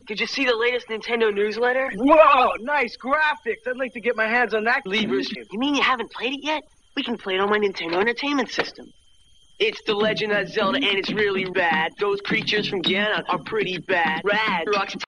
Did you see the latest Nintendo newsletter? Whoa, nice graphics. I'd like to get my hands on that. Levers. You mean you haven't played it yet? We can play it on my Nintendo Entertainment System. It's The Legend of Zelda, and it's really bad. Those creatures from Ganon are pretty bad. Rad. Rocks